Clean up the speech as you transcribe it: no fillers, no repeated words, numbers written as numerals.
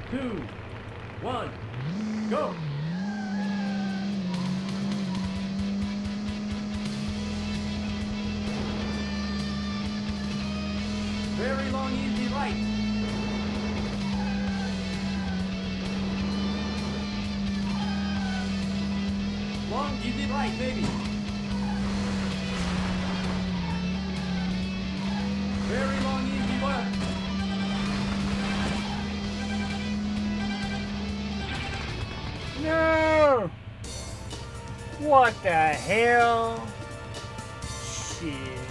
2, 1, go! Very long, easy right. Long, easy right, baby. Very long, easy left. No! What the hell? Shit.